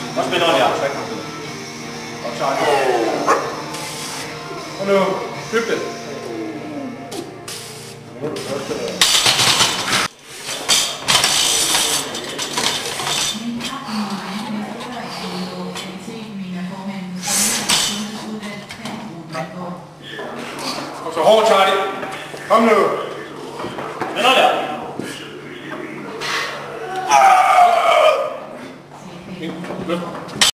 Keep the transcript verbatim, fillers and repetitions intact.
Også spænder ordentligt op, så ikke kommer til. Og Charlie. Og nu, dyb det. Nu er det første, der... Kom så hårdt, Charlie. Kom nu. Men nu der. Løft.